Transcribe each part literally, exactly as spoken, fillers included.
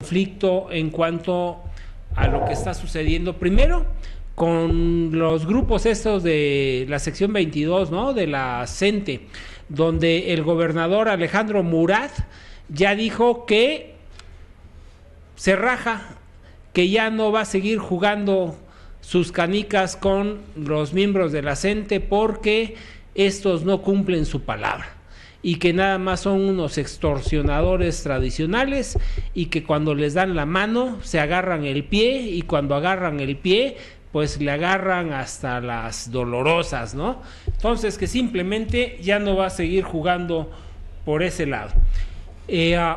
conflicto en cuanto a lo que está sucediendo. Primero, con los grupos estos de la sección veintidós, ¿no? De la CENTE, donde el gobernador Alejandro Murat ya dijo que se raja, que ya no va a seguir jugando sus canicas con los miembros de la CENTE porque estos no cumplen su palabra y que nada más son unos extorsionadores tradicionales y que cuando les dan la mano se agarran el pie y cuando agarran el pie pues le agarran hasta las dolorosas, ¿no? Entonces que simplemente ya no va a seguir jugando por ese lado. Eh, uh,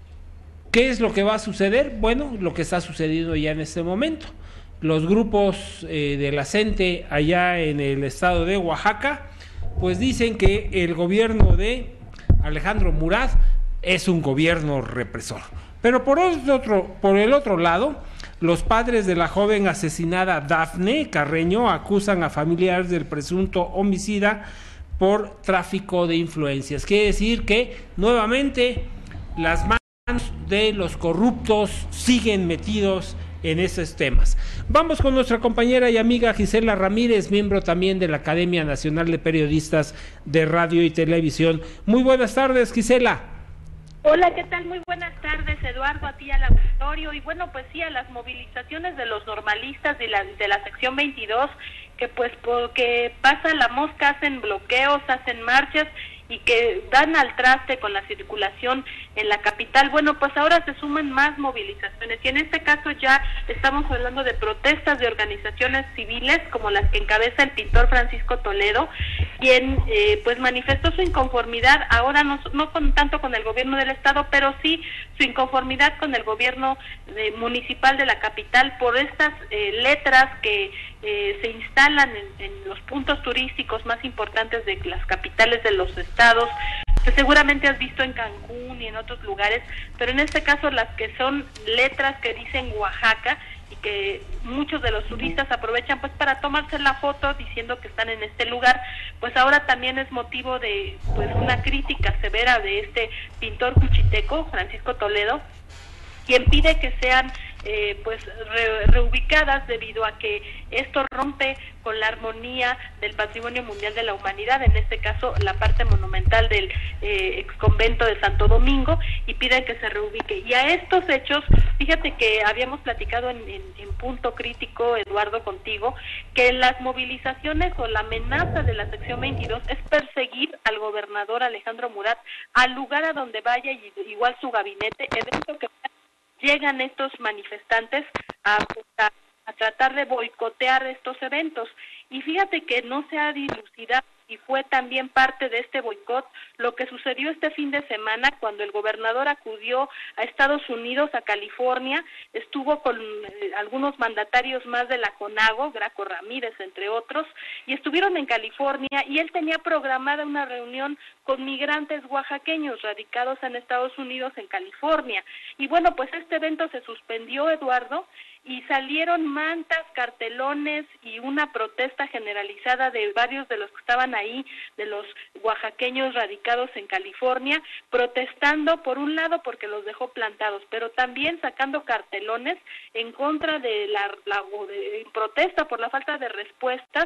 ¿Qué es lo que va a suceder? Bueno, lo que está sucediendo ya en este momento. Los grupos eh, de la CENTE allá en el estado de Oaxaca pues dicen que el gobierno de Alejandro Murat es un gobierno represor. Pero por otro, por el otro lado, los padres de la joven asesinada Dafne Carreño acusan a familiares del presunto homicida por tráfico de influencias. Quiere decir que nuevamente las manos de los corruptos siguen metidos en esos temas. Vamos con nuestra compañera y amiga Gisela Ramírez, miembro también de la Academia Nacional de Periodistas de Radio y Televisión. Muy buenas tardes, Gisela. Hola, ¿qué tal? Muy buenas tardes, Eduardo, a ti al auditorio. Y bueno, pues sí, a las movilizaciones de los normalistas de la, de la sección veintidós, que pues porque pasa la mosca, hacen bloqueos, hacen marchas y que dan al traste con la circulación en la capital. Bueno, pues ahora se suman más movilizaciones y en este caso ya estamos hablando de protestas de organizaciones civiles como las que encabeza el pintor Francisco Toledo, quien eh, pues manifestó su inconformidad ahora no, no con, tanto con el gobierno del estado, pero sí su inconformidad con el gobierno de, municipal de la capital por estas eh, letras que eh, se instalan en, en los puntos turísticos más importantes de las capitales de los estados, que seguramente has visto en Cancún y en otros lugares, pero en este caso las que son letras que dicen Oaxaca y que muchos de los turistas aprovechan pues para tomarse la foto diciendo que están en este lugar, pues ahora también es motivo de pues una crítica severa de este pintor cuchiteco, Francisco Toledo, quien pide que sean eh, pues re, reubicadas debido a que esto rompe con la armonía del patrimonio mundial de la humanidad, en este caso la parte monumental del eh, ex convento de Santo Domingo, y piden que se reubique. Y a estos hechos, fíjate que habíamos platicado en, en, en punto crítico, Eduardo, contigo, que las movilizaciones o la amenaza de la sección veintidós es perseguir al gobernador Alejandro Murat al lugar a donde vaya, y igual su gabinete, evento que llegan estos manifestantes a, a, a tratar de boicotear estos eventos. Y fíjate que no se ha dilucidado y fue también parte de este boicot lo que sucedió este fin de semana cuando el gobernador acudió a Estados Unidos, a California, estuvo con eh, algunos mandatarios más de la CONAGO, Graco Ramírez, entre otros, y estuvieron en California y él tenía programada una reunión con migrantes oaxaqueños radicados en Estados Unidos, en California. Y bueno, pues este evento se suspendió, Eduardo, y salieron mantas, cartelones y una protesta generalizada de varios de los que estaban ahí, de los oaxaqueños radicados en California, protestando por un lado porque los dejó plantados, pero también sacando cartelones en contra de la, la de, en protesta por la falta de respuestas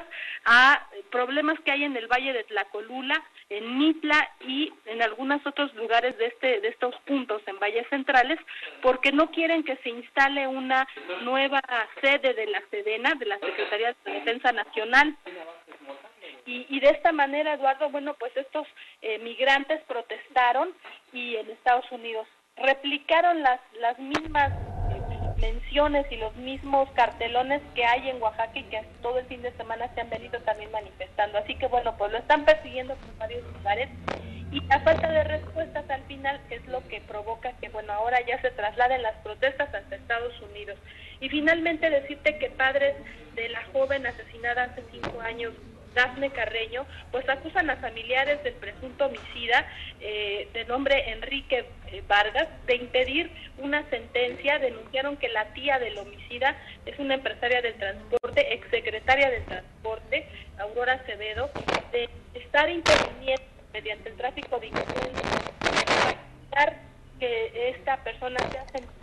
a problemas que hay en el Valle de Tlacolula, en Mitla y en algunos otros lugares de este de estos puntos en valles centrales, porque no quieren que se instale una nueva sede de la SEDENA, de la Secretaría de Defensa Nacional. Y, y de esta manera, Eduardo, bueno, pues estos eh, migrantes protestaron y en Estados Unidos replicaron las las mismas menciones y los mismos cartelones que hay en Oaxaca y que todo el fin de semana se han venido también manifestando. Así que bueno, pues lo están persiguiendo por varios lugares y la falta de respuestas al final es lo que provoca que bueno, ahora ya se trasladen las protestas hasta Estados Unidos. Y finalmente decirte que padres de la joven asesinada hace cinco años, Dafne Carreño, pues acusan a familiares del presunto homicida eh, de nombre Enrique eh, Vargas de impedir una sentencia. Denunciaron que la tía del homicida es una empresaria del transporte, exsecretaria del transporte, Aurora Acevedo, de estar interviniendo mediante el tráfico de influencias para evitar que esta persona sea sentenciada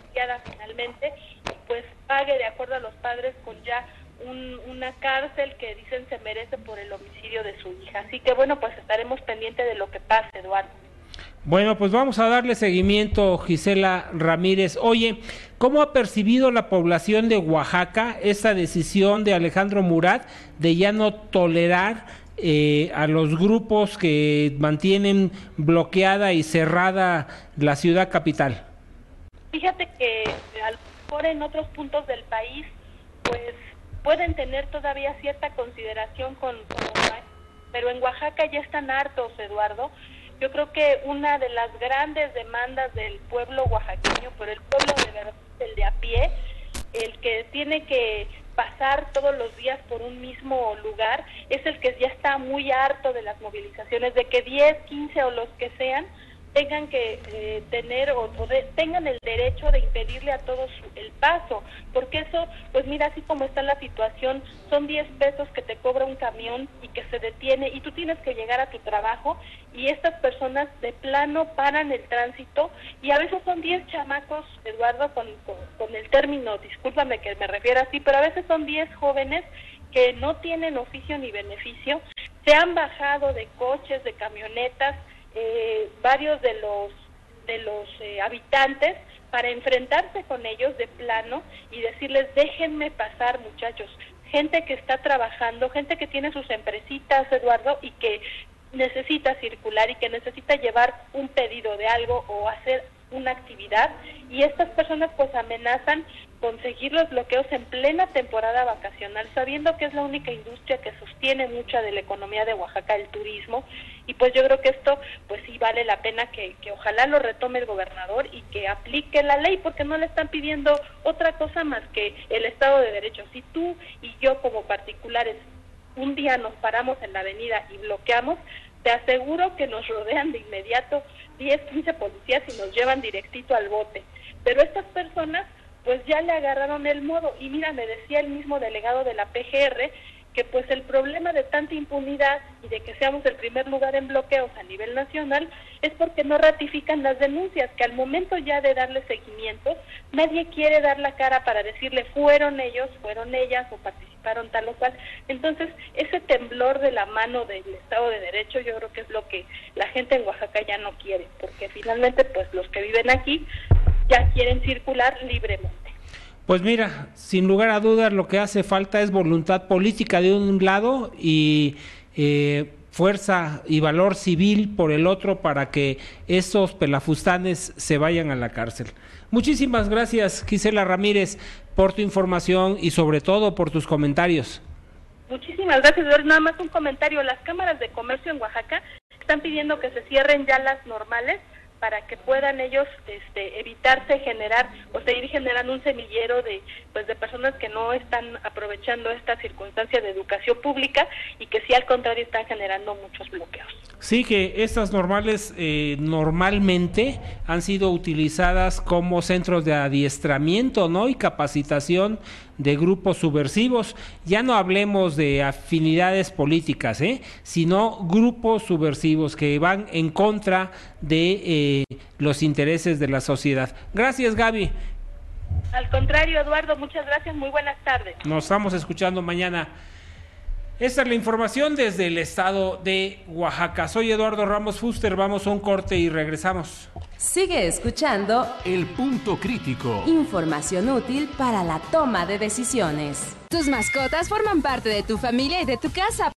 sentenciada finalmente, pues pague de acuerdo a los padres con ya un, una cárcel que dicen se merece por el homicidio de su hija. Así que bueno, pues estaremos pendientes de lo que pase, Eduardo. Bueno, pues vamos a darle seguimiento, Gisela Ramírez. Oye, ¿cómo ha percibido la población de Oaxaca esta decisión de Alejandro Murat de ya no tolerar eh, a los grupos que mantienen bloqueada y cerrada la ciudad capital? Fíjate que a lo mejor en otros puntos del país, pues pueden tener todavía cierta consideración con, con pero en Oaxaca ya están hartos, Eduardo. Yo creo que una de las grandes demandas del pueblo oaxaqueño, por el pueblo de verdad, el de a pie, el que tiene que pasar todos los días por un mismo lugar, es el que ya está muy harto de las movilizaciones, de que diez, quince o los que sean, tengan que eh, tener o, o de, tengan el derecho de impedirle a todos el paso, porque eso, pues mira, así como está la situación, son diez pesos que te cobra un camión y que se detiene y tú tienes que llegar a tu trabajo y estas personas de plano paran el tránsito y a veces son diez chamacos, Eduardo, con, con, con el término, discúlpame que me refiera así, pero a veces son diez jóvenes que no tienen oficio ni beneficio, se han bajado de coches, de camionetas, Eh, varios de los de los eh, habitantes para enfrentarse con ellos de plano y decirles déjenme pasar, muchachos, gente que está trabajando, gente que tiene sus empresitas, Eduardo, y que necesita circular y que necesita llevar un pedido de algo o hacer una actividad, y estas personas pues amenazan con seguir los bloqueos en plena temporada vacacional, sabiendo que es la única industria que sostiene mucha de la economía de Oaxaca, el turismo, y pues yo creo que esto pues sí vale la pena que, que ojalá lo retome el gobernador y que aplique la ley, porque no le están pidiendo otra cosa más que el Estado de Derecho. Si tú y yo como particulares un día nos paramos en la avenida y bloqueamos, te aseguro que nos rodean de inmediato diez, quince policías y nos llevan directito al bote. Pero estas personas pues ya le agarraron el modo, y mira, me decía el mismo delegado de la P G R que pues el problema de tanta impunidad y de que seamos el primer lugar en bloqueos a nivel nacional es porque no ratifican las denuncias, que al momento ya de darle seguimiento, nadie quiere dar la cara para decirle fueron ellos, fueron ellas o participaron tal o cual. Entonces, ese temblor de la mano del Estado de Derecho yo creo que es lo que la gente en Oaxaca ya no quiere, porque finalmente pues los que viven aquí ya quieren circular libremente. Pues mira, sin lugar a dudas lo que hace falta es voluntad política de un lado y eh, fuerza y valor civil por el otro para que esos pelafustanes se vayan a la cárcel. Muchísimas gracias, Gisela Ramírez, por tu información y sobre todo por tus comentarios. Muchísimas gracias, Eduardo. Nada más un comentario. Las cámaras de comercio en Oaxaca están pidiendo que se cierren ya las normales para que puedan ellos este, evitarse generar o seguir generando un semillero de pues de personas que no están aprovechando esta circunstancia de educación pública y que sí al contrario están generando muchos bloqueos. Sí, que estas normales eh, normalmente han sido utilizadas como centros de adiestramiento, ¿no? Y capacitación de grupos subversivos. Ya no hablemos de afinidades políticas, ¿eh? Sino grupos subversivos que van en contra de eh, los intereses de la sociedad. Gracias, Gaby. Al contrario, Eduardo, muchas gracias, muy buenas tardes. Nos estamos escuchando mañana. Esta es la información desde el estado de Oaxaca. Soy Eduardo Ramos Fuster, vamos a un corte y regresamos. Sigue escuchando El Punto Crítico. Información útil para la toma de decisiones. Tus mascotas forman parte de tu familia y de tu casa.